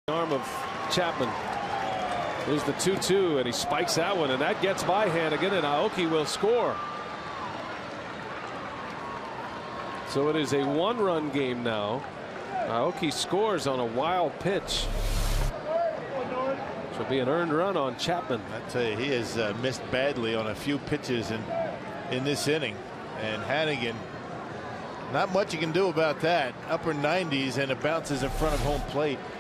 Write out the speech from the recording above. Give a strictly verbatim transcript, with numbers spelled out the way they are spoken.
Arm of Chapman. There's the two two, and he spikes that one, and that gets by Hannigan, and Aoki will score. So it is a one-run game now. Aoki scores on a wild pitch. Which will be an earned run on Chapman. I tell you, he has uh, missed badly on a few pitches in in this inning, and Hannigan, not much you can do about that. Upper nineties, and it bounces in front of home plate.